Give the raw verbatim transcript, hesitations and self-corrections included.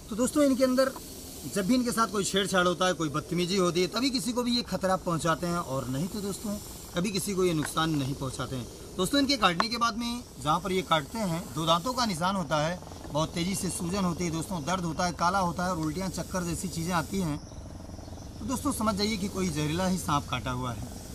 तो दोस्तों इनके अंदर जब भी इनके साथ कोई छेड़छाड़ होता है, कोई बदतमीजी होती है, तभी किसी को भी ये खतरा पहुंचाते हैं, और नहीं तो दोस्तों कभी किसी को ये नुकसान नहीं पहुंचाते हैं। दोस्तों इनके काटने के बाद में जहाँ पर ये काटते हैं दो दांतों का निशान होता है, बहुत तेज़ी से सूजन होती है दोस्तों, दर्द होता है, काला होता है और उल्टियाँ चक्कर जैसी चीज़ें आती हैं। तो दोस्तों समझ जाइए कि कोई जहरीला ही सांप काटा हुआ है।